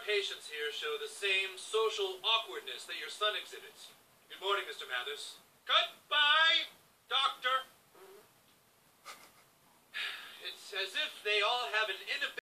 patients here show the same social awkwardness that your son exhibits. Good morning, Mr. Mathers. Goodbye, Doctor. It's as if they all have an inability